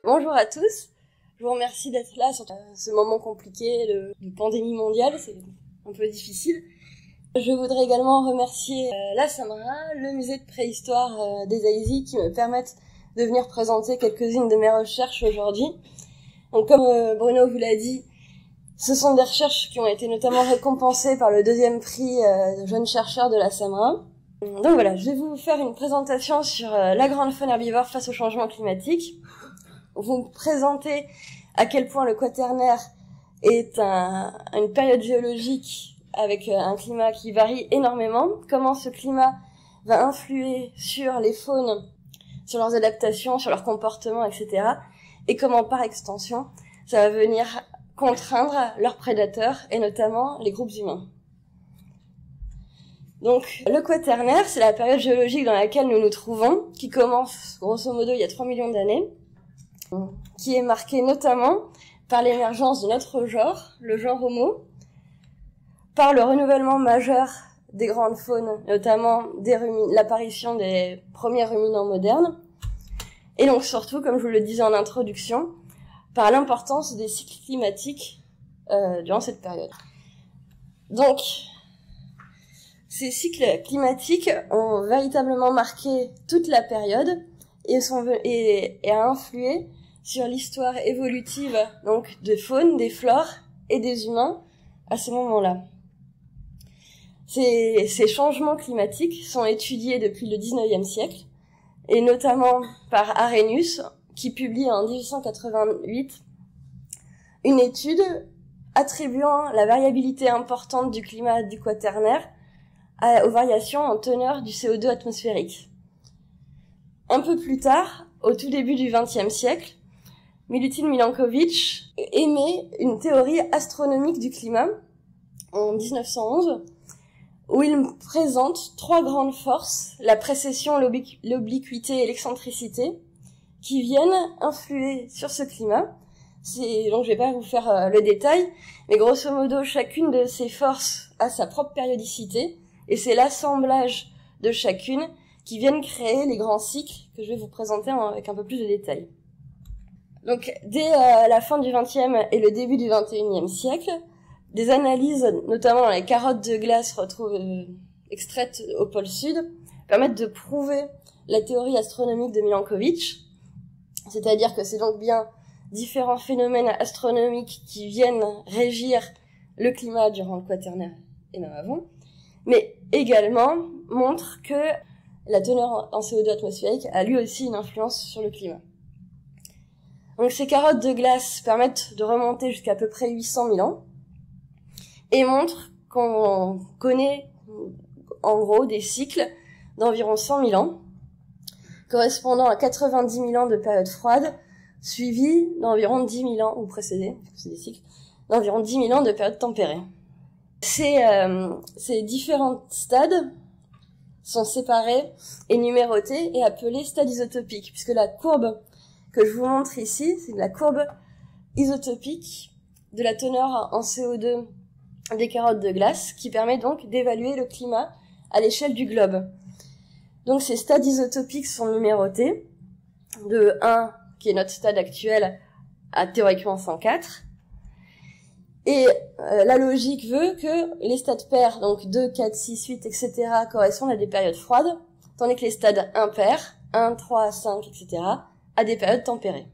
Bonjour à tous, je vous remercie d'être là sur ce moment compliqué de pandémie mondiale, c'est un peu difficile. Je voudrais également remercier la SAMRA, le musée de préhistoire des Aïzis qui me permettent de venir présenter quelques-unes de mes recherches aujourd'hui. Donc comme Bruno vous l'a dit, ce sont des recherches qui ont été notamment récompensées par le 2e prix de jeunes chercheurs de la SAMRA. Donc voilà, je vais vous faire une présentation sur la grande faune herbivore face au changement climatique. Vous présenter à quel point le Quaternaire est une période géologique avec un climat qui varie énormément, comment ce climat va influer sur les faunes, sur leurs adaptations, sur leur comportement, etc. Et comment par extension ça va venir contraindre leurs prédateurs et notamment les groupes humains. Donc, le Quaternaire, c'est la période géologique dans laquelle nous nous trouvons, qui commence grosso modo il y a 3 millions d'années, qui est marquée notamment par l'émergence de notre genre, le genre Homo, par le renouvellement majeur des grandes faunes, notamment l'apparition des premiers ruminants modernes, et donc surtout, comme je vous le disais en introduction, par l'importance des cycles climatiques durant cette période. Donc, ces cycles climatiques ont véritablement marqué toute la période et a influé sur l'histoire évolutive donc de faune, des flores et des humains à ce moment-là. Ces changements climatiques sont étudiés depuis le 19e siècle et notamment par Arrhenius qui publie en 1888 une étude attribuant la variabilité importante du climat du Quaternaire aux variations en teneur du CO2 atmosphérique. Un peu plus tard, au tout début du XXe siècle, Milutin Milankovitch émet une théorie astronomique du climat en 1911 où il présente 3 grandes forces, la précession, l'obliquité et l'excentricité, qui viennent influer sur ce climat. Donc je vais pas vous faire le détail, mais grosso modo, chacune de ces forces a sa propre périodicité, et c'est l'assemblage de chacune qui viennent créer les grands cycles que je vais vous présenter avec un peu plus de détails. Donc dès la fin du XXe et le début du XXIe siècle, des analyses, notamment dans les carottes de glace extraites au pôle sud, permettent de prouver la théorie astronomique de Milankovitch, c'est-à-dire que c'est donc bien différents phénomènes astronomiques qui viennent régir le climat durant le Quaternaire et même avant, mais également montrent que la teneur en CO2 atmosphérique a lui aussi une influence sur le climat. Donc ces carottes de glace permettent de remonter jusqu'à peu près 800 000 ans et montrent qu'on connaît en gros des cycles d'environ 100 000 ans, correspondant à 90 000 ans de période froide, suivis d'environ 10 000 ans, ou précédés, c'est des cycles, d'environ 10 000 ans de période tempérée. Ces différents stades sont séparés et numérotés et appelés stades isotopiques, puisque la courbe que je vous montre ici, c'est la courbe isotopique de la teneur en CO2 des carottes de glace, qui permet donc d'évaluer le climat à l'échelle du globe. Donc ces stades isotopiques sont numérotés de 1, qui est notre stade actuel, à théoriquement 104. Et la logique veut que les stades pairs, donc 2, 4, 6, 8, etc., correspondent à des périodes froides, tandis que les stades impairs, 1, 3, 5, etc., à des périodes tempérées.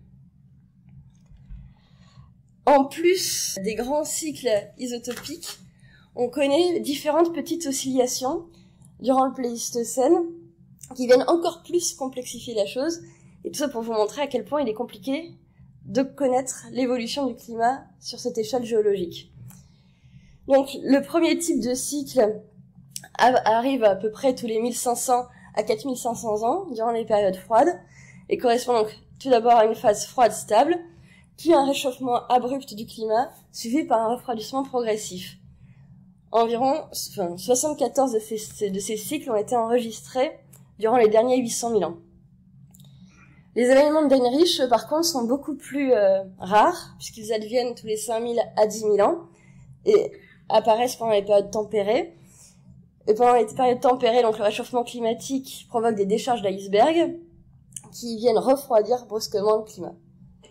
En plus des grands cycles isotopiques, on connaît différentes petites oscillations durant le Pléistocène qui viennent encore plus complexifier la chose, et tout ça pour vous montrer à quel point il est compliqué de connaître l'évolution du climat sur cette échelle géologique. Donc le premier type de cycle arrive à peu près tous les 1500 à 4500 ans durant les périodes froides et correspond donc tout d'abord à une phase froide stable, puis un réchauffement abrupt du climat suivi par un refroidissement progressif. Environ 74 de ces cycles ont été enregistrés durant les derniers 800 000 ans. Les événements de Heinrich, par contre, sont beaucoup plus rares, puisqu'ils adviennent tous les 5000 à 10 000 ans, et apparaissent pendant les périodes tempérées. Et pendant les périodes tempérées, donc le réchauffement climatique provoque des décharges d'icebergs qui viennent refroidir brusquement le climat.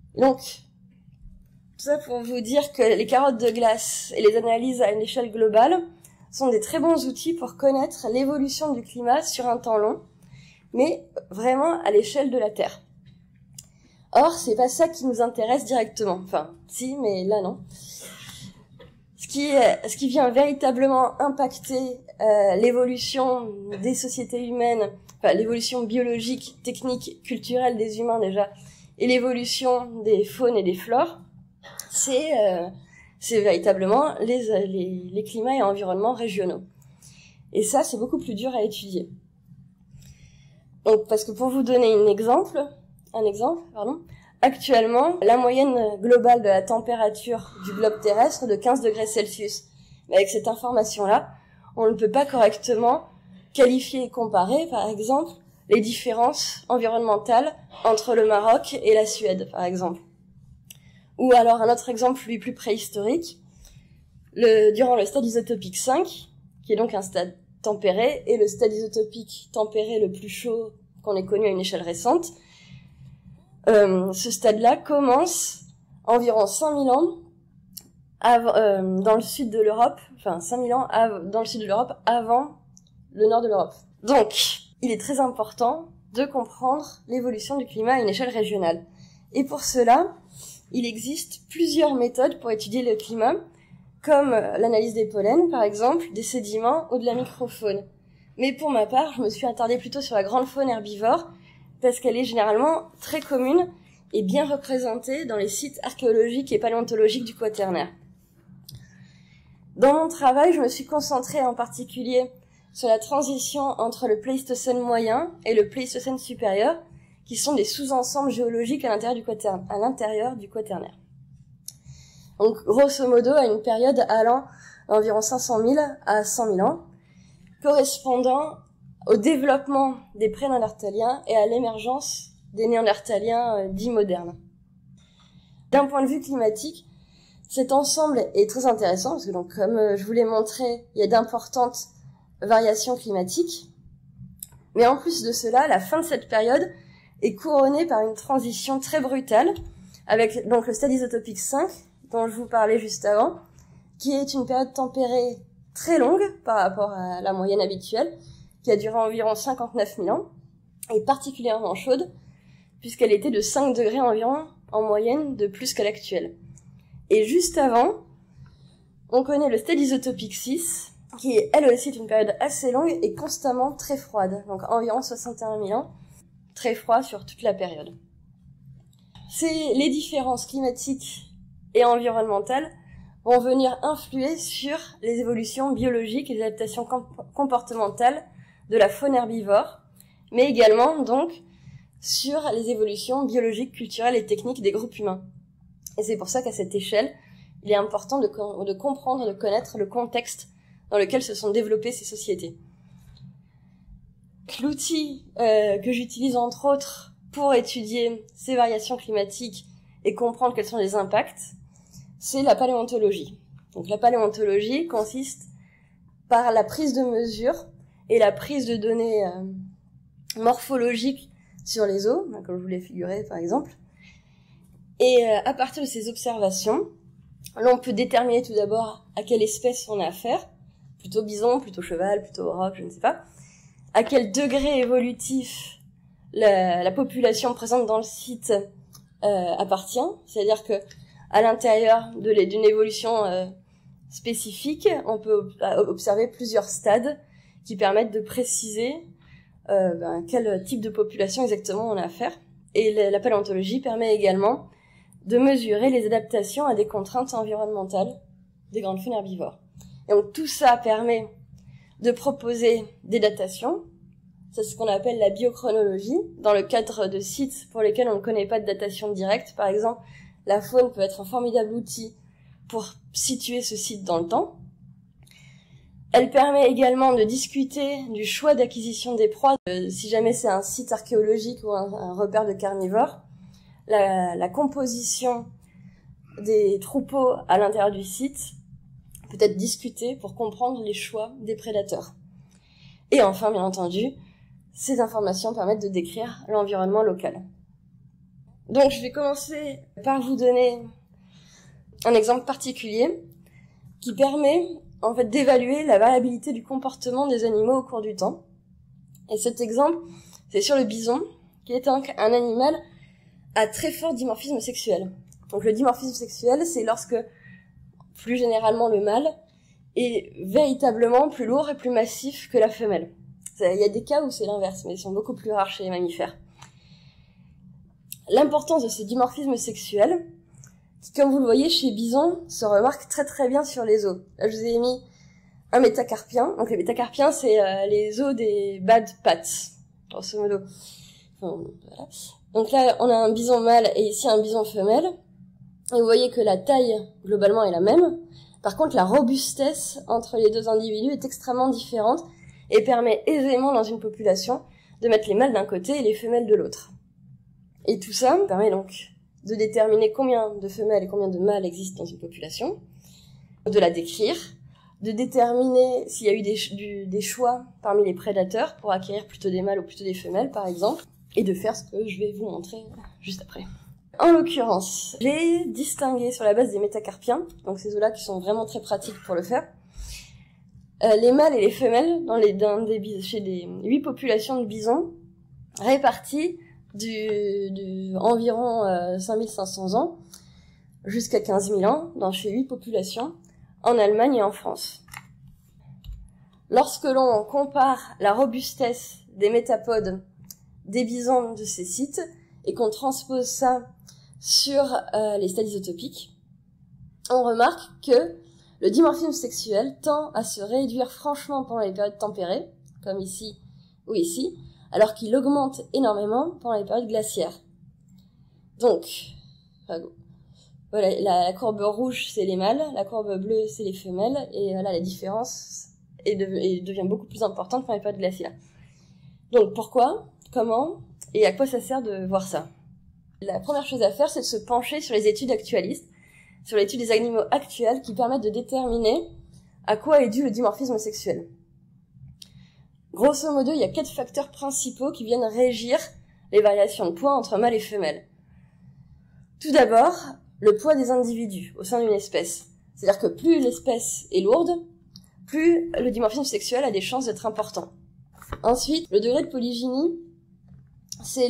Donc, tout ça pour vous dire que les carottes de glace et les analyses à une échelle globale sont des très bons outils pour connaître l'évolution du climat sur un temps long, mais vraiment à l'échelle de la Terre. Or, c'est pas ça qui nous intéresse directement. Enfin, si, mais là non. Ce qui vient véritablement impacter l'évolution des sociétés humaines, enfin l'évolution biologique, technique, culturelle des humains déjà, et l'évolution des faunes et des flores, c'est véritablement les climats et environnements régionaux. Et ça, c'est beaucoup plus dur à étudier. Donc, parce que pour vous donner un exemple, actuellement, la moyenne globale de la température du globe terrestre est de 15 degrés Celsius. Mais avec cette information-là, on ne peut pas correctement qualifier et comparer, par exemple, les différences environnementales entre le Maroc et la Suède, par exemple. Ou alors un autre exemple plus préhistorique, durant le stade isotopique 5, qui est donc un stade tempéré, et le stade isotopique tempéré le plus chaud qu'on ait connu à une échelle récente, ce stade-là commence environ 5000 ans dans le sud de l'Europe, enfin 5000 ans dans le sud de l'Europe avant le nord de l'Europe. Donc, il est très important de comprendre l'évolution du climat à une échelle régionale. Et pour cela, il existe plusieurs méthodes pour étudier le climat, comme l'analyse des pollens, par exemple, des sédiments ou de la microfaune. Mais pour ma part, je me suis attardée plutôt sur la grande faune herbivore, parce qu'elle est généralement très commune et bien représentée dans les sites archéologiques et paléontologiques du Quaternaire. Dans mon travail, je me suis concentrée en particulier sur la transition entre le Pléistocène moyen et le Pléistocène supérieur, qui sont des sous-ensembles géologiques à l'intérieur du Quaternaire. Donc, grosso modo, à une période allant d'environ 500 000 à 100 000 ans, correspondant au développement des pré-néandertaliens et à l'émergence des néandertaliens dits modernes. D'un point de vue climatique, cet ensemble est très intéressant parce que, donc, comme je vous l'ai montré, il y a d'importantes variations climatiques. Mais en plus de cela, la fin de cette période est couronnée par une transition très brutale avec donc le stade isotopique 5 dont je vous parlais juste avant, qui est une période tempérée très longue par rapport à la moyenne habituelle, qui a duré environ 59 000 ans, et particulièrement chaude, puisqu'elle était de 5 degrés environ en moyenne de plus qu'à l'actuelle. Et juste avant, on connaît le stade isotopique 6, qui est elle aussi une période assez longue et constamment très froide, donc environ 61 000 ans, très froid sur toute la période. C'est les différences climatiques et environnementales vont venir influer sur les évolutions biologiques et les adaptations comportementales de la faune herbivore, mais également donc sur les évolutions biologiques, culturelles et techniques des groupes humains. Et c'est pour ça qu'à cette échelle, il est important de comprendre et de connaître le contexte dans lequel se sont développées ces sociétés. L'outil que j'utilise entre autres pour étudier ces variations climatiques et comprendre quels sont les impacts, c'est la paléontologie. Donc la paléontologie consiste par la prise de mesures et la prise de données morphologiques sur les os, comme je vous l'ai figuré par exemple. Et à partir de ces observations, l'on peut déterminer tout d'abord à quelle espèce on a affaire, plutôt bison, plutôt cheval, plutôt auroch, je ne sais pas, à quel degré évolutif la population présente dans le site appartient, c'est-à-dire que à l'intérieur d'une évolution spécifique, on peut observer plusieurs stades qui permettent de préciser quel type de population exactement on a affaire. Et la paléontologie permet également de mesurer les adaptations à des contraintes environnementales des grandes faunes herbivores. Et donc tout ça permet de proposer des datations. C'est ce qu'on appelle la biochronologie, dans le cadre de sites pour lesquels on ne connaît pas de datation directe. Par exemple, la faune peut être un formidable outil pour situer ce site dans le temps. Elle permet également de discuter du choix d'acquisition des proies. Si jamais c'est un site archéologique ou un repère de carnivores, la composition des troupeaux à l'intérieur du site peut être discutée pour comprendre les choix des prédateurs. Et enfin, bien entendu, ces informations permettent de décrire l'environnement local. Donc je vais commencer par vous donner un exemple particulier qui permet en fait d'évaluer la variabilité du comportement des animaux au cours du temps. Et cet exemple, c'est sur le bison, qui est un animal à très fort dimorphisme sexuel. Donc le dimorphisme sexuel, c'est lorsque, plus généralement, le mâle est véritablement plus lourd et plus massif que la femelle. Il y a des cas où c'est l'inverse, mais ils sont beaucoup plus rares chez les mammifères. L'importance de ce dimorphisme sexuel, qui, comme vous le voyez chez bison, se remarque très très bien sur les os. Là, je vous ai mis un métacarpien. Donc les métacarpiens, c'est les os des bad pats, grosso modo. Enfin, voilà. Donc là, on a un bison mâle et ici un bison femelle. Et vous voyez que la taille, globalement, est la même. Par contre, la robustesse entre les deux individus est extrêmement différente et permet aisément, dans une population, de mettre les mâles d'un côté et les femelles de l'autre. Et tout ça permet donc de déterminer combien de femelles et combien de mâles existent dans une population, de la décrire, de déterminer s'il y a eu des choix parmi les prédateurs pour acquérir plutôt des mâles ou plutôt des femelles, par exemple, et de faire ce que je vais vous montrer juste après. En l'occurrence, j'ai distingué sur la base des métacarpiens, donc ces os-là qui sont vraiment très pratiques pour le faire, les mâles et les femelles chez des 8 populations de bisons réparties environ 5500 ans jusqu'à 15 000 ans chez 8 populations en Allemagne et en France. Lorsque l'on compare la robustesse des métapodes des bisons de ces sites et qu'on transpose ça sur les stades isotopiques, on remarque que le dimorphisme sexuel tend à se réduire franchement pendant les périodes tempérées, comme ici ou ici, alors qu'il augmente énormément pendant les périodes glaciaires. Donc, voilà, la courbe rouge, c'est les mâles, la courbe bleue, c'est les femelles, et là, la différence devient beaucoup plus importante pendant les périodes glaciaires. Donc, pourquoi, comment, et à quoi ça sert de voir ça? La première chose à faire, c'est de se pencher sur les études actualistes, sur l'étude des animaux actuels qui permettent de déterminer à quoi est dû le dimorphisme sexuel. Grosso modo, il y a 4 facteurs principaux qui viennent régir les variations de poids entre mâles et femelles. Tout d'abord, le poids des individus au sein d'une espèce. C'est-à-dire que plus l'espèce est lourde, plus le dimorphisme sexuel a des chances d'être important. Ensuite, le degré de polygynie, c'est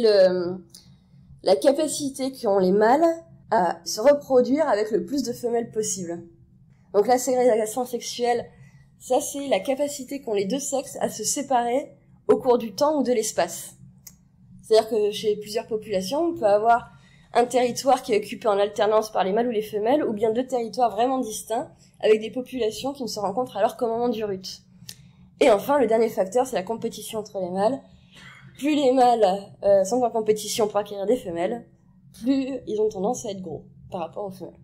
la capacité qu'ont les mâles à se reproduire avec le plus de femelles possible. Donc la ségrégation sexuelle, ça c'est la capacité qu'ont les deux sexes à se séparer au cours du temps ou de l'espace. C'est-à-dire que chez plusieurs populations, on peut avoir un territoire qui est occupé en alternance par les mâles ou les femelles, ou bien 2 territoires vraiment distincts, avec des populations qui ne se rencontrent alors qu'au moment du rut. Et enfin, le dernier facteur, c'est la compétition entre les mâles. Plus les mâles sont en compétition pour acquérir des femelles, plus ils ont tendance à être gros par rapport aux femelles.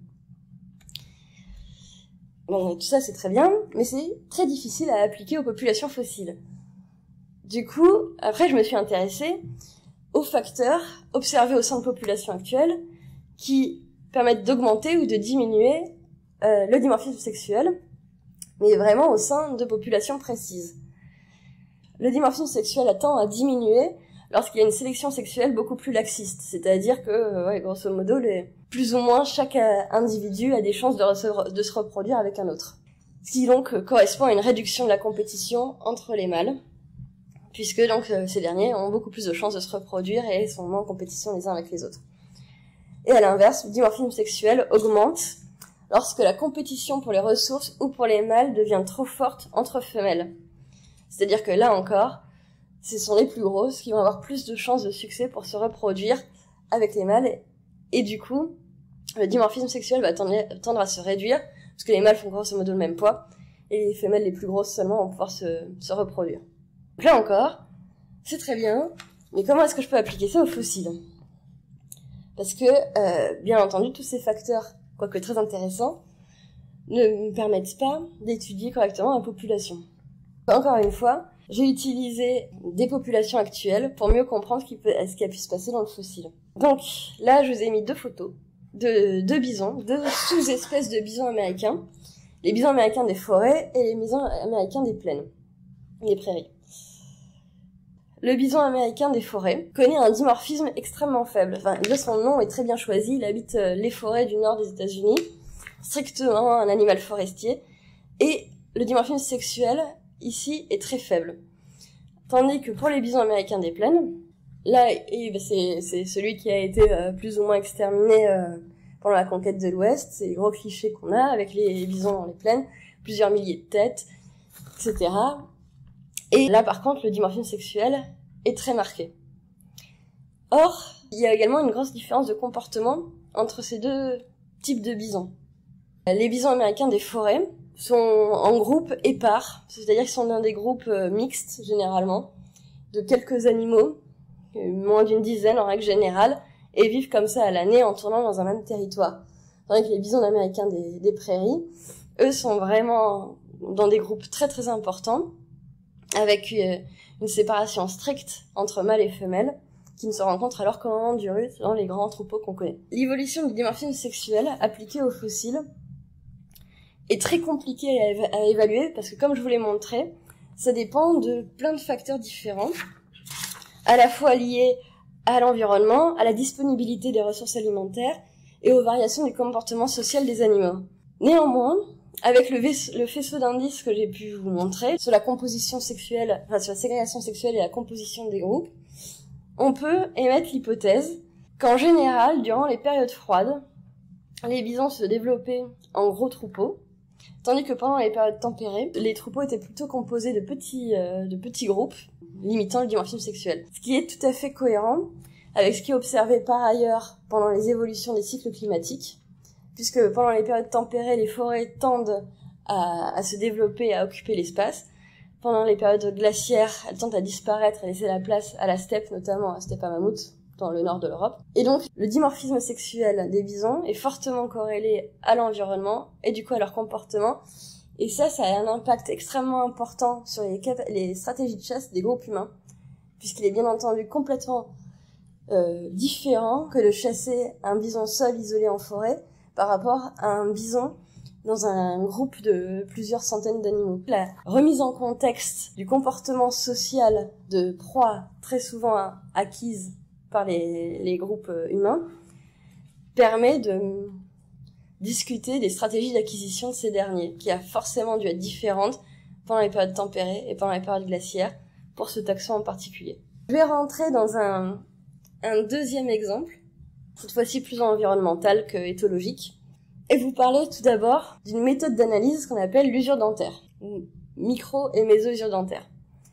Bon, tout ça c'est très bien, mais c'est très difficile à appliquer aux populations fossiles. Du coup, après je me suis intéressée aux facteurs observés au sein de populations actuelles qui permettent d'augmenter ou de diminuer le dimorphisme sexuel, mais vraiment au sein de populations précises. Le dimorphisme sexuel tend à diminuer lorsqu'il y a une sélection sexuelle beaucoup plus laxiste, c'est-à-dire que, grosso modo, plus ou moins chaque individu a des chances de se reproduire avec un autre. Ce qui donc correspond à une réduction de la compétition entre les mâles, puisque donc ces derniers ont beaucoup plus de chances de se reproduire et sont moins en compétition les uns avec les autres. Et à l'inverse, le dimorphisme sexuel augmente lorsque la compétition pour les ressources ou pour les mâles devient trop forte entre femelles. C'est-à-dire que là encore, ce sont les plus grosses qui vont avoir plus de chances de succès pour se reproduire avec les mâles. Et du coup, le dimorphisme sexuel va tendre à se réduire, parce que les mâles font grosso modo le même poids, et les femelles les plus grosses seulement vont pouvoir se reproduire. Donc là encore, c'est très bien, mais comment est-ce que je peux appliquer ça aux fossiles? Parce que, bien entendu, tous ces facteurs, quoique très intéressants, ne me permettent pas d'étudier correctement la population. Encore une fois, j'ai utilisé des populations actuelles pour mieux comprendre ce qui a pu se passer dans le fossile. Donc, là, je vous ai mis 2 photos de 2 bisons, 2 sous-espèces de bisons américains. Les bisons américains des forêts et les bisons américains des plaines, des prairies. Le bison américain des forêts connaît un dimorphisme extrêmement faible. Enfin, déjà son nom est très bien choisi, il habite les forêts du nord des États-Unis, strictement un animal forestier, et le dimorphisme sexuel ici est très faible. Tandis que pour les bisons américains des plaines, là, c'est celui qui a été plus ou moins exterminé pendant la conquête de l'Ouest, c'est les gros clichés qu'on a avec les bisons dans les plaines, plusieurs milliers de têtes, etc. Et là, par contre, le dimorphisme sexuel est très marqué. Or, il y a également une grosse différence de comportement entre ces deux types de bisons. Les bisons américains des forêts sont en groupe épars, c'est-à-dire qu'ils sont dans des groupes mixtes, généralement, de quelques animaux, moins d'une dizaine en règle générale, et vivent comme ça à l'année en tournant dans un même territoire. Tandis que les bisons américains des prairies, eux, sont vraiment dans des groupes très très importants, avec une séparation stricte entre mâles et femelles, qui ne se rencontrent alors qu'au moment du rut dans les grands troupeaux qu'on connaît. L'évolution du dimorphisme sexuel appliquée aux fossiles est très compliquée à évaluer, parce que comme je vous l'ai montré, ça dépend de plein de facteurs différents, à la fois liés à l'environnement, à la disponibilité des ressources alimentaires et aux variations du comportement social des animaux. Néanmoins, avec le faisceau d'indices que j'ai pu vous montrer sur la composition sexuelle, enfin sur la ségrégation sexuelle et la composition des groupes, on peut émettre l'hypothèse qu'en général, durant les périodes froides, les bisons se développaient en gros troupeaux, tandis que pendant les périodes tempérées, les troupeaux étaient plutôt composés de petits groupes, limitant le dimorphisme sexuel. Ce qui est tout à fait cohérent avec ce qui est observé par ailleurs pendant les évolutions des cycles climatiques, puisque pendant les périodes tempérées, les forêts tendent à se développer et à occuper l'espace. Pendant les périodes glaciaires, elles tendent à disparaître et laisser la place à la steppe, notamment à la steppe à mammouth, dans le nord de l'Europe. Et donc, le dimorphisme sexuel des bisons est fortement corrélé à l'environnement et du coup à leur comportement. Et ça a un impact extrêmement important sur les stratégies de chasse des groupes humains, puisqu'il est bien entendu complètement différent que de chasser un bison seul isolé en forêt par rapport à un bison dans un groupe de plusieurs centaines d'animaux. La remise en contexte du comportement social de proies très souvent acquises par les groupes humains permet de discuter des stratégies d'acquisition de ces derniers, qui a forcément dû être différente pendant les périodes tempérées et pendant les périodes glaciaires, pour ce taxon en particulier. Je vais rentrer dans un deuxième exemple, cette fois-ci plus environnemental que éthologique, et vous parler tout d'abord d'une méthode d'analyse qu'on appelle l'usure dentaire, micro- et méso-usure dentaire.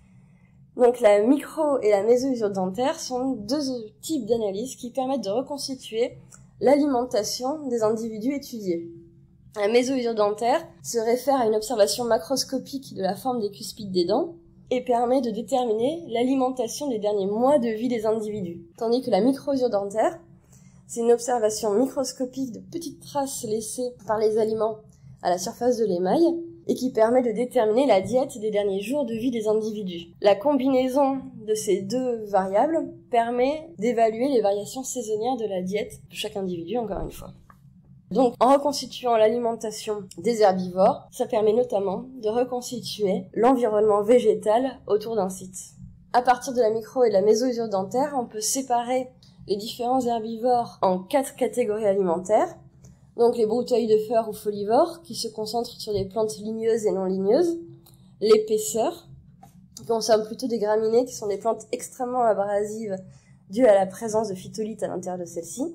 Donc la micro- et la méso-usure dentaire sont deux types d'analyses qui permettent de reconstituer l'alimentation des individus étudiés. La méso-usure dentaire se réfère à une observation macroscopique de la forme des cuspides des dents et permet de déterminer l'alimentation des derniers mois de vie des individus. Tandis que la micro-usure dentaire, c'est une observation microscopique de petites traces laissées par les aliments à la surface de l'émail et qui permet de déterminer la diète des derniers jours de vie des individus. La combinaison de ces deux variables permet d'évaluer les variations saisonnières de la diète de chaque individu, encore une fois. Donc, en reconstituant l'alimentation des herbivores, ça permet notamment de reconstituer l'environnement végétal autour d'un site. À partir de la micro- et de la méso-usure dentaire, on peut séparer les différents herbivores en 4 catégories alimentaires. Donc les brouteuils de feuilles ou folivores, qui se concentrent sur des plantes ligneuses et non ligneuses. Les paisseurs, qui consomment plutôt des graminées, qui sont des plantes extrêmement abrasives dues à la présence de phytolithes à l'intérieur de celles-ci.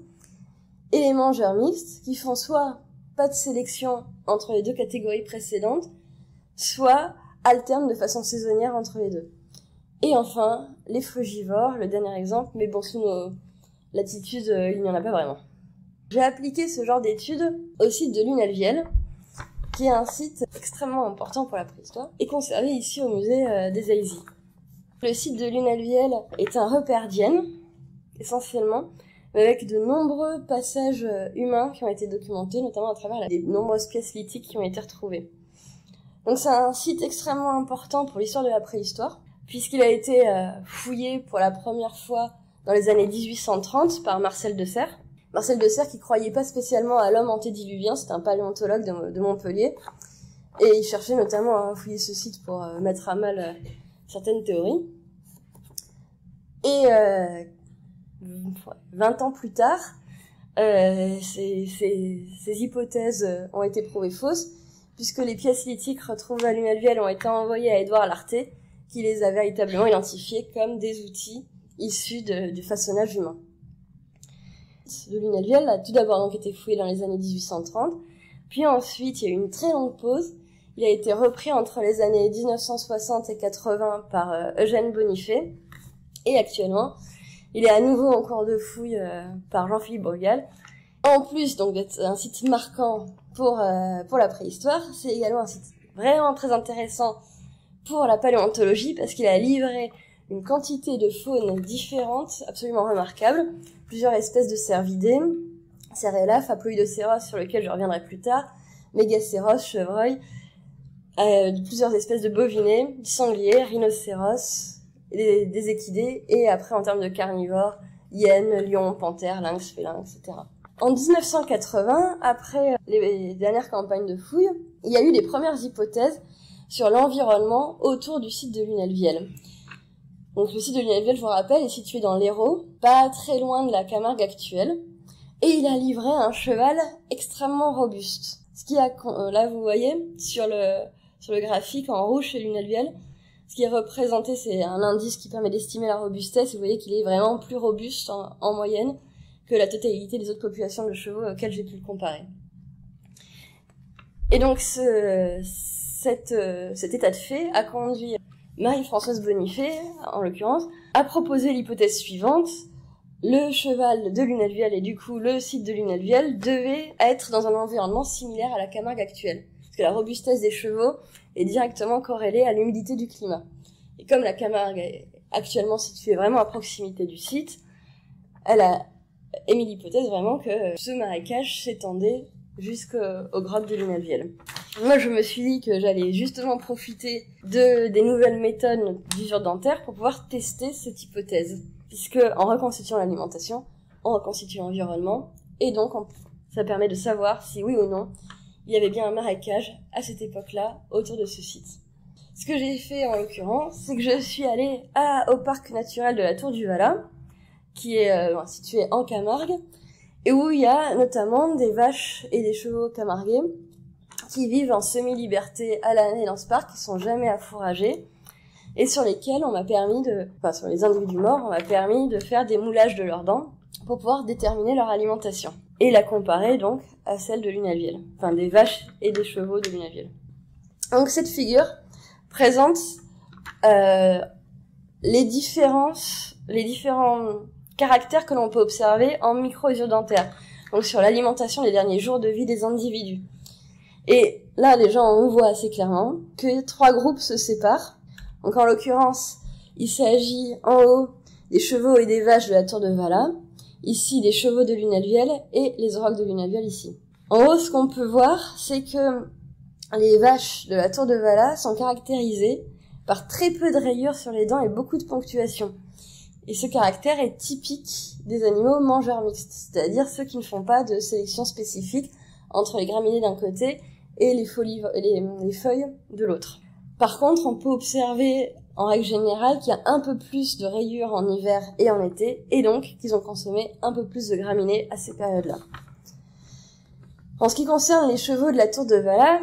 Et les mangeurs mixtes, qui font soit pas de sélection entre les deux catégories précédentes, soit alternent de façon saisonnière entre les deux. Et enfin, les frugivores, le dernier exemple, mais bon, sous nos latitudes, il n'y en a pas vraiment. J'ai appliqué ce genre d'études au site de Lunalvielle, qui est un site extrêmement important pour la préhistoire, et conservé ici au musée des Aisy. Le site de Lunalvielle est un repère d'hyènes, essentiellement, mais avec de nombreux passages humains qui ont été documentés, notamment à travers les nombreuses pièces lithiques qui ont été retrouvées. Donc c'est un site extrêmement important pour l'histoire de la préhistoire, puisqu'il a été fouillé pour la première fois dans les années 1830 par Marcel de Serres. Marcel de Serres qui croyait pas spécialement à l'homme antédiluvien, c'était un paléontologue de Montpellier, et il cherchait notamment à fouiller ce site pour mettre à mal certaines théories. Et 20 ans plus tard, ces hypothèses ont été prouvées fausses, puisque les pièces lithiques retrouvées à Lunalvielle ont été envoyées à Édouard Lartet, qui les a véritablement identifiées comme des outils issus du façonnage humain. Le Lunalvielle a tout d'abord donc été fouillé dans les années 1830, puis ensuite il y a eu une très longue pause. Il a été repris entre les années 1960 et 80 par Eugène Bonifay, et actuellement il est à nouveau en cours de fouille par Jean-Philippe Brugal. En plus donc d'être un site marquant pour la préhistoire, c'est également un site vraiment très intéressant pour la paléontologie, parce qu'il a livré une quantité de faune différente, absolument remarquable. Plusieurs espèces de cervidés, Cerella, Haploidocéros, sur lequel je reviendrai plus tard, Mégacéros, chevreuil, plusieurs espèces de bovinés, sangliers, rhinocéros, des équidés, et après en termes de carnivores, hyènes, lions, panthères, lynx, félins, etc. En 1980, après les dernières campagnes de fouilles, il y a eu les premières hypothèses sur l'environnement autour du site de Lunalvielle. Donc le site de Lunalvielle, je vous rappelle, est situé dans l'Hérault, pas très loin de la Camargue actuelle, et il a livré un cheval extrêmement robuste. Ce qui a, là vous voyez, sur le graphique en rouge chez Lunalvielle, ce qui est représenté, c'est un indice qui permet d'estimer la robustesse, et vous voyez qu'il est vraiment plus robuste en moyenne que la totalité des autres populations de chevaux auxquelles j'ai pu le comparer. Et donc cet état de fait a conduit Marie-Françoise Bonifay, en l'occurrence, à proposer l'hypothèse suivante: le cheval de Lunalvielle et du coup le site de Lunalvielle devait être dans un environnement similaire à la Camargue actuelle, parce que la robustesse des chevaux est directement corrélée à l'humidité du climat. Et comme la Camargue est actuellement située vraiment à proximité du site, elle a émis l'hypothèse vraiment que ce marécage s'étendait jusqu'aux grottes de Lunalvielle. Moi, je me suis dit que j'allais justement profiter des nouvelles méthodes d'usure dentaire pour pouvoir tester cette hypothèse. Puisque, en reconstituant l'alimentation, on reconstitue l'environnement, et donc ça permet de savoir si oui ou non il y avait bien un marécage à cette époque-là autour de ce site. Ce que j'ai fait en l'occurrence, c'est que je suis allée au parc naturel de la Tour du Valat, qui est situé en Camargue, et où il y a notamment des vaches et des chevaux camarguais qui vivent en semi-liberté à l'année dans ce parc, qui sont jamais affouragés, et sur lesquels on m'a permis sur les individus morts, on m'a permis de faire des moulages de leurs dents pour pouvoir déterminer leur alimentation. Et la comparer donc à celle de Lunalvielle, enfin des vaches et des chevaux de Lunalvielle. Donc cette figure présente les différents caractères que l'on peut observer en micro-usure dentaire, donc sur l'alimentation des derniers jours de vie des individus. Et là, les gens, on voit assez clairement que 3 groupes se séparent. Donc en l'occurrence, il s'agit en haut des chevaux et des vaches de la Tour de Valat, ici des chevaux de Lunalvielle et les aurochs de Lunalvielle ici. En haut, ce qu'on peut voir, c'est que les vaches de la Tour de Valat sont caractérisées par très peu de rayures sur les dents et beaucoup de ponctuation. Et ce caractère est typique des animaux mangeurs mixtes, c'est-à-dire ceux qui ne font pas de sélection spécifique entre les graminées d'un côté et les feuilles de l'autre. Par contre, on peut observer en règle générale qu'il y a un peu plus de rayures en hiver et en été, et donc qu'ils ont consommé un peu plus de graminées à ces périodes-là. En ce qui concerne les chevaux de la Tour du Valat,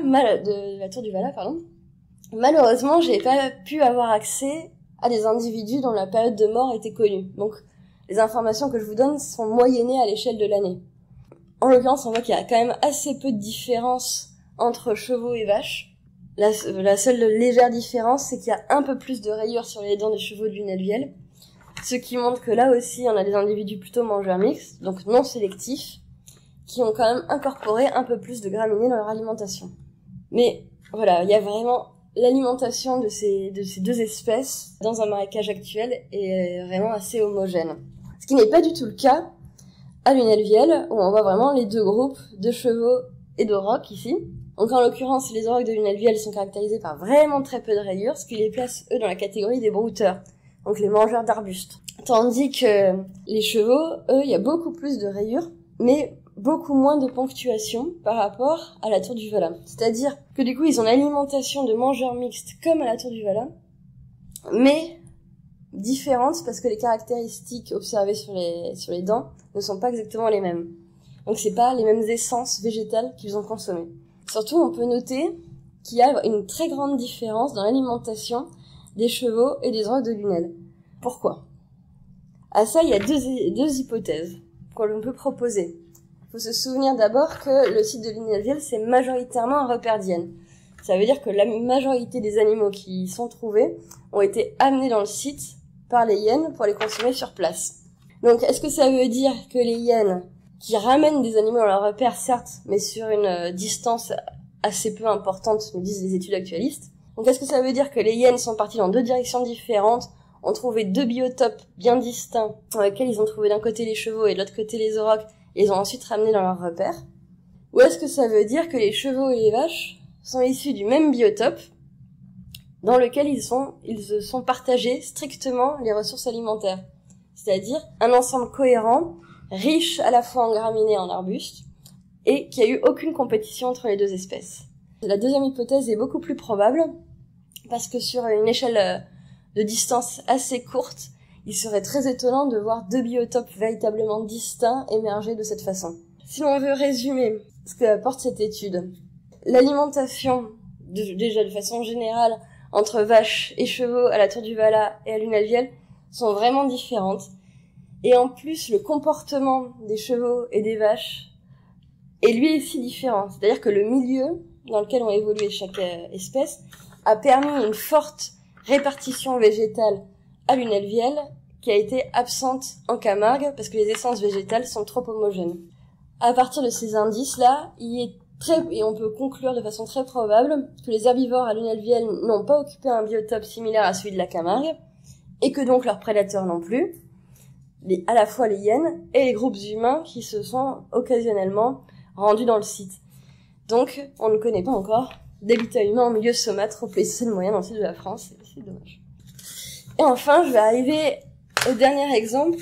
malheureusement, j'ai pas pu avoir accès à des individus dont la période de mort était connue. Donc, les informations que je vous donne sont moyennées à l'échelle de l'année. En l'occurrence, on voit qu'il y a quand même assez peu de différence entre chevaux et vaches. La seule légère différence, c'est qu'il y a un peu plus de rayures sur les dents des chevaux de Lunalvielle, ce qui montre que là aussi, on a des individus plutôt mangeurs mixtes, donc non sélectifs, qui ont quand même incorporé un peu plus de graminées dans leur alimentation. Mais voilà, il y a vraiment l'alimentation de ces 2 espèces dans un marécage actuel est vraiment assez homogène. Ce qui n'est pas du tout le cas à Lunalvielle, où on voit vraiment les 2 groupes de chevaux et d'aurochs ici. Donc en l'occurrence, les aurochs de Lunalvielle sont caractérisés par vraiment très peu de rayures, ce qui les place, eux, dans la catégorie des brouteurs, donc les mangeurs d'arbustes. Tandis que les chevaux, eux, il y a beaucoup plus de rayures, mais beaucoup moins de ponctuation par rapport à la Tour du Valat. C'est-à-dire que du coup, ils ont l'alimentation de mangeurs mixtes comme à la Tour du Valat, mais différentes parce que les caractéristiques observées sur les dents ne sont pas exactement les mêmes. Donc c'est pas les mêmes essences végétales qu'ils ont consommées. Surtout, on peut noter qu'il y a une très grande différence dans l'alimentation des chevaux et des ogres de Lunel. Pourquoi? À ça, il y a deux hypothèses qu'on peut proposer. Il faut se souvenir d'abord que le site de Lunel-Viel, c'est majoritairement un repère d'hyènes. Ça veut dire que la majorité des animaux qui y sont trouvés ont été amenés dans le site par les hyènes pour les consommer sur place. Donc, est-ce que ça veut dire que les hyènes qui ramènent des animaux dans leur repère, certes, mais sur une distance assez peu importante, nous disent les études actualistes. Donc, est-ce que ça veut dire que les hyènes sont partis dans deux directions différentes, ont trouvé deux biotopes bien distincts, dans lesquels ils ont trouvé d'un côté les chevaux et de l'autre côté les aurochs, et les ont ensuite ramenés dans leur repère? Ou est-ce que ça veut dire que les chevaux et les vaches sont issus du même biotope, dans lequel ils se sont partagés strictement les ressources alimentaires? C'est-à-dire un ensemble cohérent, riche à la fois en graminées et en arbustes, et qu'il n'y a eu aucune compétition entre les deux espèces. La deuxième hypothèse est beaucoup plus probable, parce que sur une échelle de distance assez courte, il serait très étonnant de voir deux biotopes véritablement distincts émerger de cette façon. Si l'on veut résumer ce que apporte cette étude, l'alimentation, déjà de façon générale, entre vaches et chevaux à la Tour du Valat et à Lunel-Viel sont vraiment différentes. Et en plus, le comportement des chevaux et des vaches est lui aussi différent. C'est-à-dire que le milieu dans lequel ont évolué chaque espèce a permis une forte répartition végétale à Lunel-Viel qui a été absente en Camargue parce que les essences végétales sont trop homogènes. À partir de ces indices-là, et on peut conclure de façon très probable que les herbivores à Lunel-Viel n'ont pas occupé un biotope similaire à celui de la Camargue et que donc leurs prédateurs non plus, à la fois les hyènes et les groupes humains qui se sont occasionnellement rendus dans le site. Donc, on ne connaît pas encore d'habitat humain en milieu saumâtre au Pléistocène moyen dans le sud de la France, c'est dommage. Et enfin, je vais arriver au dernier exemple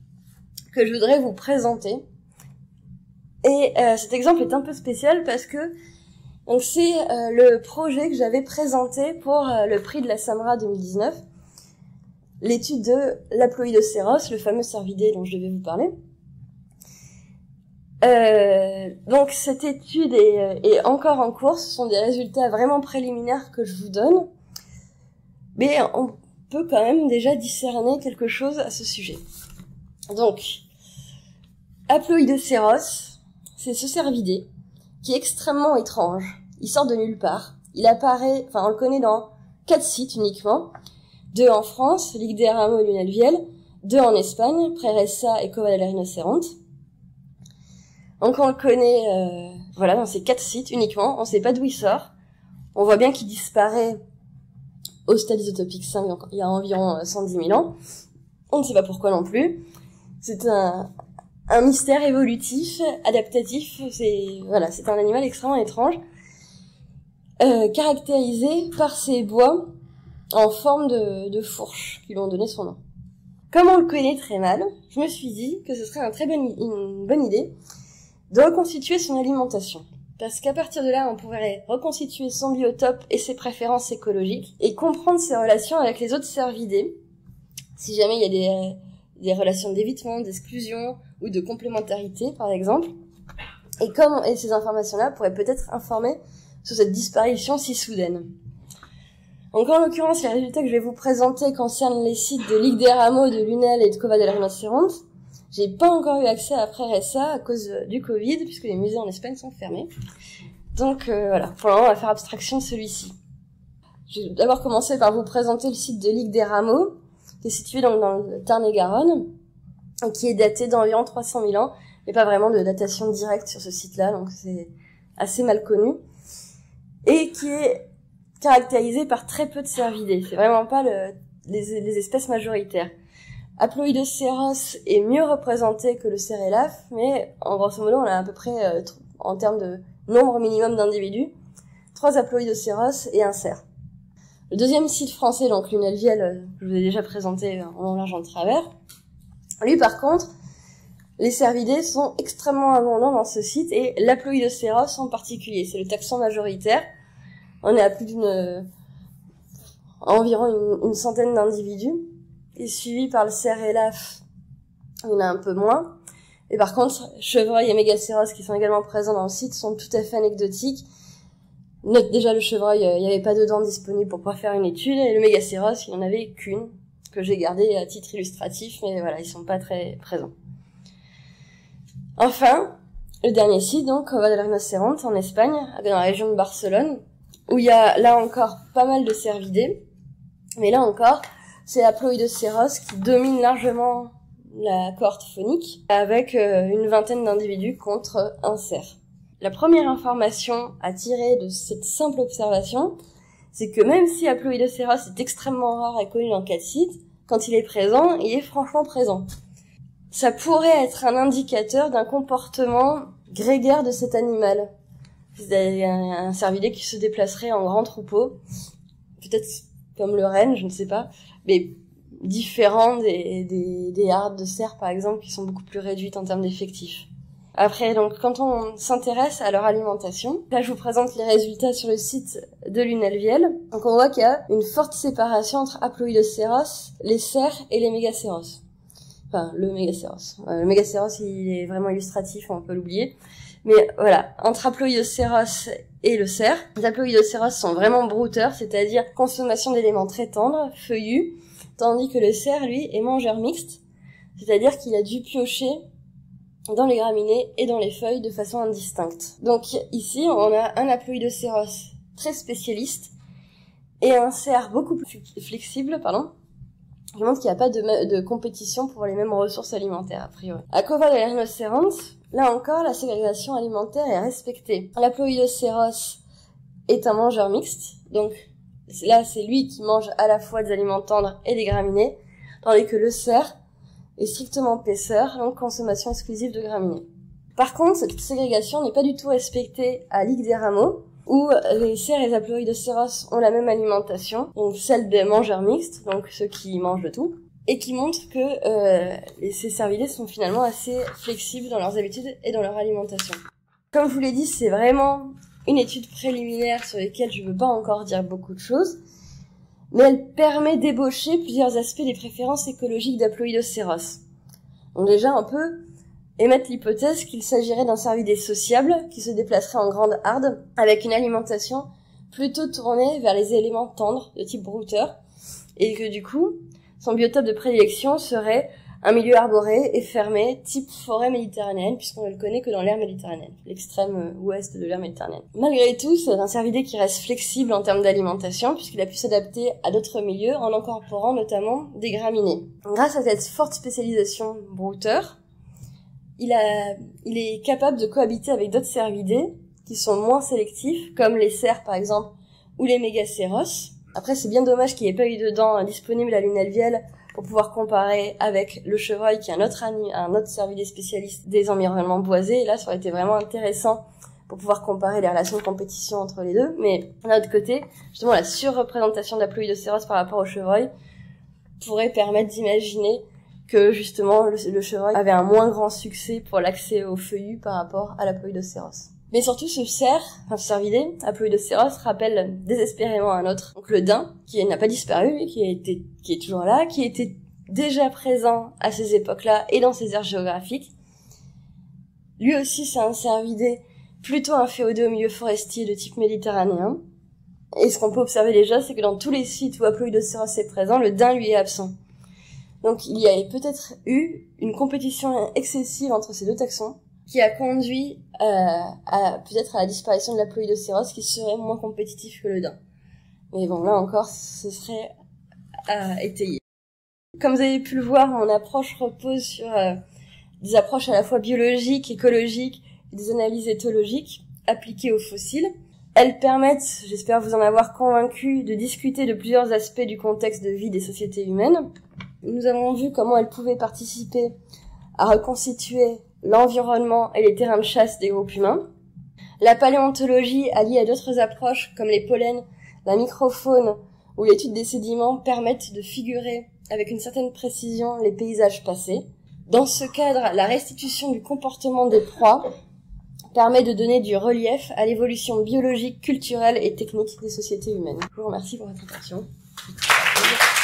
que je voudrais vous présenter. Et cet exemple est un peu spécial parce que donc c'est le projet que j'avais présenté pour le prix de la Samra 2019, l'étude de l'Aploidocéros, le fameux cervidé dont je devais vous parler. Donc cette étude est encore en cours, ce sont des résultats vraiment préliminaires que je vous donne, mais on peut quand même déjà discerner quelque chose à ce sujet. Donc, Aploidocéros, c'est ce cervidé qui est extrêmement étrange. Il sort de nulle part. Il apparaît, on le connaît dans 4 sites uniquement. 2 en France, Ligue des Rameaux et Lunel-Viel. 2 en Espagne, Preressa et Cova de la Rinoceronte. Donc on le connaît, dans ces 4 sites uniquement. On sait pas d'où il sort. On voit bien qu'il disparaît au stade isotopique 5 il y a environ 110 000 ans. On ne sait pas pourquoi non plus. C'est un mystère évolutif, adaptatif, c'est un animal extrêmement étrange, caractérisé par ses bois en forme de fourche qui lui ont donné son nom. Comme on le connaît très mal, je me suis dit que ce serait une bonne idée de reconstituer son alimentation. Parce qu'à partir de là, on pourrait reconstituer son biotope et ses préférences écologiques et comprendre ses relations avec les autres cervidés, si jamais il y a des relations d'évitement, d'exclusion ou de complémentarité, par exemple. Et ces informations-là pourraient peut-être informer sur cette disparition si soudaine. Donc, en l'occurrence, les résultats que je vais vous présenter concernent les sites de Ligue des Rameaux, de Lunel et de Cova de la Rinoceronte. J'ai pas encore eu accès à Preressa à cause du Covid, puisque les musées en Espagne sont fermés. Donc, pour le moment, on va faire abstraction de celui-ci. Je vais d'abord commencer par vous présenter le site de Ligue des Rameaux, qui est situé donc dans le Tarn-et-Garonne, et qui est daté d'environ 300 000 ans. Il n'y a pas vraiment de datation directe sur ce site-là, donc c'est assez mal connu. Et qui est caractérisé par très peu de cervidés. C'est vraiment pas les espèces majoritaires. Aploidocéros est mieux représenté que le cérélaphe, mais en grosso modo, on a à peu près, en termes de nombre minimum d'individus, 3 Aploidocéros et un cerf. Le deuxième site français, donc Lunel-Viel, je vous ai déjà présenté en long, large, en travers. Lui, par contre, les cervidés sont extrêmement abondants dans ce site, et l'Aploidocéros en particulier. C'est le taxon majoritaire. On est à plus environ une centaine d'individus. est suivi par le cerf et l'af. Il y en a un peu moins. Et par contre, chevreuil et mégacéros qui sont également présents dans le site sont tout à fait anecdotiques. Note déjà le chevreuil, il n'y avait pas de dents disponibles pour pouvoir faire une étude, et le mégacéros, il n'y en avait qu'une, que j'ai gardée à titre illustratif, mais voilà, ils sont pas très présents. Enfin, le dernier site, donc, Cova del Rinoceronte, en Espagne, dans la région de Barcelone, où il y a, là encore, pas mal de cervidés, mais là encore, c'est Haploidocéros qui domine largement la cohorte faunique, avec une vingtaine d'individus contre un cerf. La première information à tirer de cette simple observation, c'est que même si Haploidocéros est extrêmement rare et connu dans 4 sites, quand il est présent, il est franchement présent. Ça pourrait être un indicateur d'un comportement grégaire de cet animal. C'est un cervidé qui se déplacerait en grand troupeau, peut-être comme le renne, je ne sais pas, mais différent des hardes de cerfs par exemple, qui sont beaucoup plus réduites en termes d'effectifs. Après, donc, quand on s'intéresse à leur alimentation, là, je vous présente les résultats sur le site de l'UNLVL. Donc, on voit qu'il y a une forte séparation entre Haploidocéros, les cerfs et les mégacéros. Enfin, le mégacéros. Le mégacéros, il est vraiment illustratif, on peut l'oublier. Mais voilà, entre Haploidocéros et le cerf, les Haploidocéros sont vraiment brouteurs, c'est-à-dire consommation d'éléments très tendres, feuillus, tandis que le cerf, lui, est mangeur mixte, c'est-à-dire qu'il a dû piocher dans les graminées et dans les feuilles de façon indistincte. Donc ici, on a un Haploidocéros très spécialiste et un cerf beaucoup plus flexible, qui montre qu'il n'y a pas de compétition pour les mêmes ressources alimentaires, a priori. À Cova del Rinoceronte, là encore, la ségrégation alimentaire est respectée. L'Haploidocéros est un mangeur mixte, donc là, c'est lui qui mange à la fois des aliments tendres et des graminées, tandis que le cerf est strictement paisseur, donc consommation exclusive de graminées. Par contre, cette ségrégation n'est pas du tout respectée à l'Igue des Rameaux, où les cerfs et les Haploidocéros ont la même alimentation, donc celle des mangeurs mixtes, donc ceux qui mangent de tout, et qui montre que ces cervidés sont finalement assez flexibles dans leurs habitudes et dans leur alimentation. Comme je vous l'ai dit, c'est vraiment une étude préliminaire sur laquelle je ne veux pas encore dire beaucoup de choses, mais elle permet d'ébaucher plusieurs aspects des préférences écologiques d'Haploidocéros. Donc déjà, on peut émettre l'hypothèse qu'il s'agirait d'un cervidé sociable qui se déplacerait en grande harde avec une alimentation plutôt tournée vers les éléments tendres de type brouteur, et que du coup, son biotope de prédilection serait un milieu arboré et fermé, type forêt méditerranéenne, puisqu'on ne le connaît que dans l'aire méditerranéenne, l'extrême ouest de l'aire méditerranéenne. Malgré tout, c'est un cervidé qui reste flexible en termes d'alimentation, puisqu'il a pu s'adapter à d'autres milieux en incorporant notamment des graminées. Grâce à cette forte spécialisation brouteur, il est capable de cohabiter avec d'autres cervidés qui sont moins sélectifs, comme les cerfs par exemple, ou les mégacéros. Après, c'est bien dommage qu'il n'y ait pas eu de dents disponibles à l'UNLVL pour pouvoir comparer avec le chevreuil, qui est un autre cervidé spécialiste des environnements boisés. Et là, ça aurait été vraiment intéressant pour pouvoir comparer les relations de compétition entre les deux. Mais d'un autre côté, justement, la surreprésentation d'Haploidocéros par rapport au chevreuil pourrait permettre d'imaginer que justement le chevreuil avait un moins grand succès pour l'accès aux feuillus par rapport à l'Haploidocéros. Mais surtout, ce cervidé, Haploidocéros, rappelle désespérément un autre, donc le daim, qui n'a pas disparu, qui est toujours là, qui était déjà présent à ces époques-là et dans ces aires géographiques. Lui aussi, c'est un cervidé plutôt inféodé au milieu forestier de type méditerranéen. Et ce qu'on peut observer déjà, c'est que dans tous les sites où Haploidocéros est présent, le daim lui est absent. Donc il y a peut-être eu une compétition excessive entre ces deux taxons, qui a conduit peut-être à la disparition de l'Haploidocéros, qui serait moins compétitif que le daim. Mais bon, là encore, ce serait à étayer. Comme vous avez pu le voir, mon approche repose sur des approches à la fois biologiques, écologiques et des analyses éthologiques appliquées aux fossiles. Elles permettent, j'espère vous en avoir convaincu, de discuter de plusieurs aspects du contexte de vie des sociétés humaines. Nous avons vu comment elles pouvaient participer à reconstituer l'environnement et les terrains de chasse des groupes humains. La paléontologie, alliée à d'autres approches comme les pollens, la microfaune ou l'étude des sédiments, permettent de figurer avec une certaine précision les paysages passés. Dans ce cadre, la restitution du comportement des proies permet de donner du relief à l'évolution biologique, culturelle et technique des sociétés humaines. Je vous remercie pour votre attention.